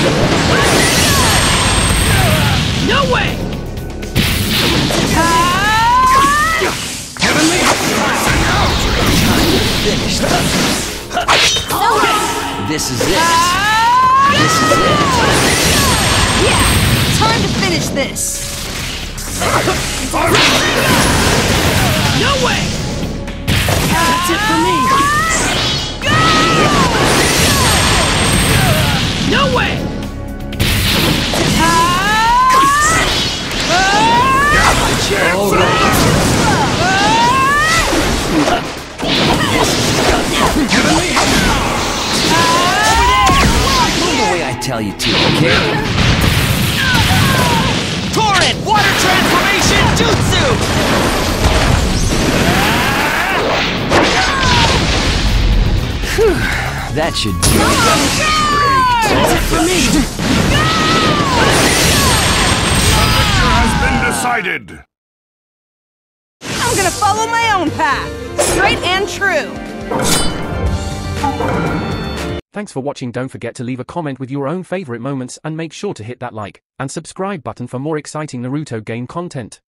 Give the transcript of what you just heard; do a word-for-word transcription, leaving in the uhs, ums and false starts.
No way! Heavenly Time to finish this. This is it. This is it. Yeah! Time to finish this! No way! That's it for me! No way! All right. Go the way I tell you to, okay? Torrent! Water transformation jutsu! That should do it. That's it for me! The victor has been decided! I'm gonna follow my own path! Straight and true! Thanks for watching. Don't forget to leave a comment with your own favorite moments and make sure to hit that like and subscribe button for more exciting Naruto game content.